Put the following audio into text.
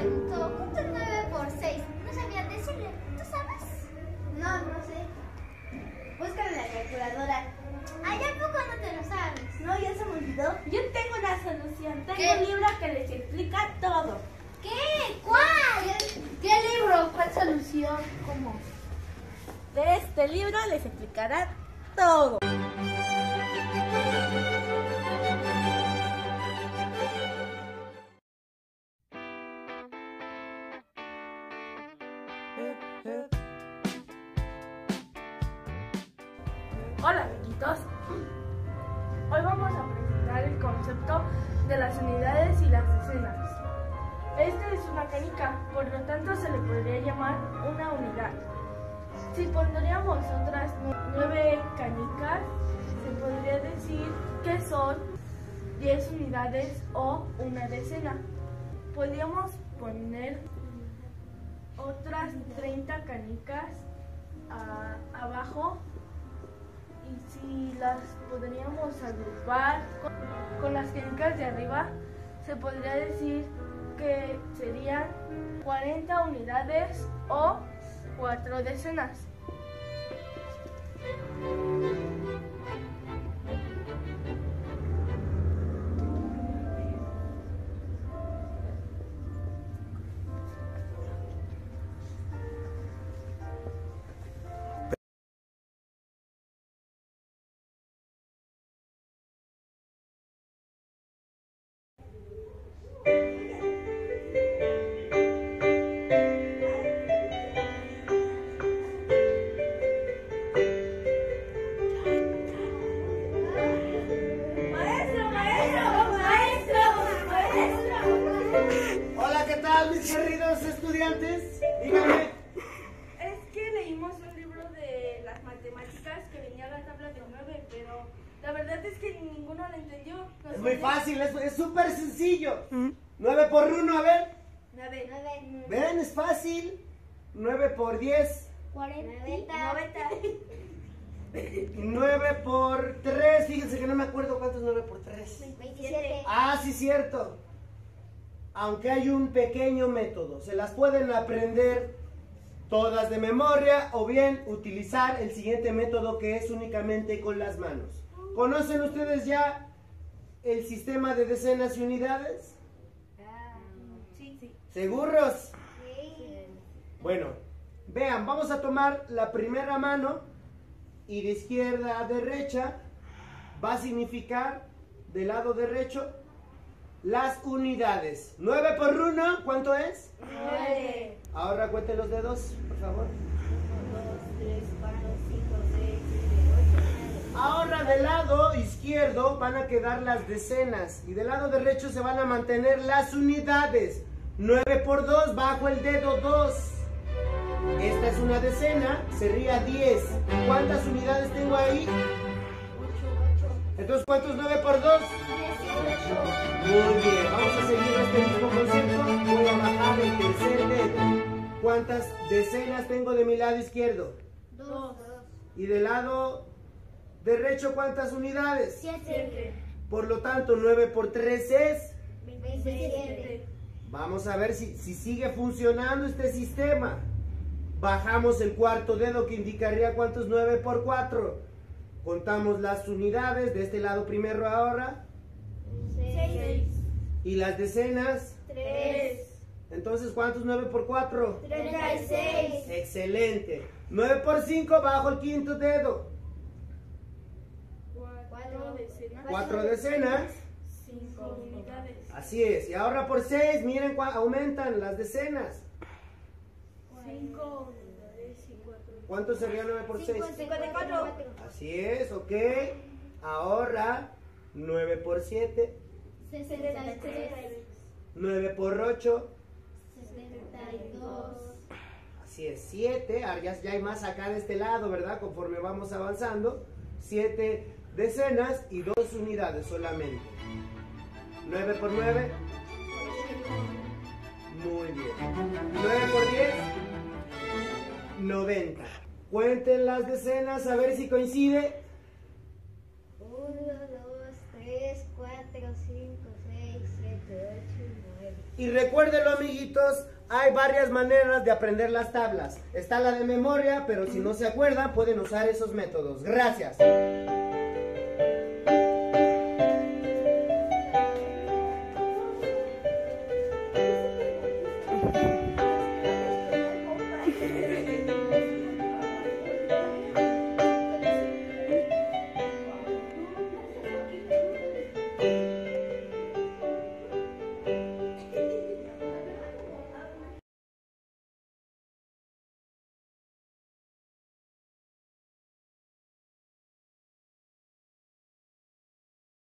preguntó, ¿cuánto es 9 por 6? No sabía decirle, ¿tú sabes? No sé. Búscalo en la calculadora. Ay, ¿a poco no te lo sabes? No, ya se me olvidó. Yo tengo una solución. Tengo ¿Qué? un libro que les explica todo. ¿Qué? ¿Cuál? ¿Qué libro? ¿Cuál solución? ¿Cómo? De este libro les explicará todo. Hola amiguitos, hoy vamos a presentar el concepto de las unidades y las decenas. Esta es una canica, por lo tanto se le podría llamar una unidad. Si pondríamos otras 9 canicas, se podría decir que son 10 unidades o una decena. Podríamos poner otras 30 canicas abajo. Y si las podríamos agrupar con las canicas de arriba, se podría decir que serían 40 unidades o 4 decenas. Hola, ¿qué tal, mis queridos estudiantes? Díganme. Es que leímos un libro de las matemáticas que venía la tabla de 9, pero la verdad es que ninguno lo entendió. Es muy fácil, es súper sencillo. 9 por 1, a ver. 9. Ven, es fácil. 9 por 10. 40. 9 por 3. Fíjense que no me acuerdo cuánto es 9 por 3. 27. Ah, sí, cierto. Aunque hay un pequeño método, se las pueden aprender todas de memoria o bien utilizar el siguiente método, que es únicamente con las manos. ¿Conocen ustedes ya el sistema de decenas y unidades? Sí. ¿Seguros? Sí. Bueno, vean, vamos a tomar la primera mano y de izquierda a derecha va a significar del lado derecho las unidades. 9 por 1, ¿cuánto es? 9. Ahora cuenten los dedos, por favor. 1, 2, 3, 4, 5, 6, 7, 8. Ahora del lado izquierdo van a quedar las decenas y del lado derecho se van a mantener las unidades. 9 por 2, bajo el dedo 2. Esta es una decena, sería 10. ¿Cuántas unidades tengo ahí? 8. Entonces, ¿cuánto es 9 por 2? 18. Muy bien, vamos a seguir este mismo concepto. Voy a bajar el tercer dedo. ¿Cuántas decenas tengo de mi lado izquierdo? 2. Y del lado derecho, ¿cuántas unidades? 7. Por lo tanto, 9 por 3 es... 27. Vamos a ver si sigue funcionando este sistema. Bajamos el cuarto dedo, que indicaría cuánto es 9 por 4. Contamos las unidades de este lado primero ahora. 6. Y las decenas. 3. Entonces, ¿cuánto es 9 por 4? 36. Excelente. 9 por 5, bajo el quinto dedo. 4 decenas. 4 decenas. 5 unidades. Así es. Y ahora por 6, miren, aumentan las decenas. 5 unidades y 4. ¿Cuánto sería 9 por 6? 54. Así es, ok. Ahora, 9 por 7. 63. 9 por 8. 72. Así es, 7. Ahora ya hay más acá de este lado, ¿verdad? Conforme vamos avanzando. 7 decenas y 2 unidades solamente. 9 por 9. Muy bien. 9 por 10. 90. Cuenten las decenas a ver si coincide. 1, 2, 3, 4, 5, 6, 7, 8 y 9. Y recuérdenlo, amiguitos, hay varias maneras de aprender las tablas. Está la de memoria, pero si no se acuerdan, pueden usar esos métodos. Gracias.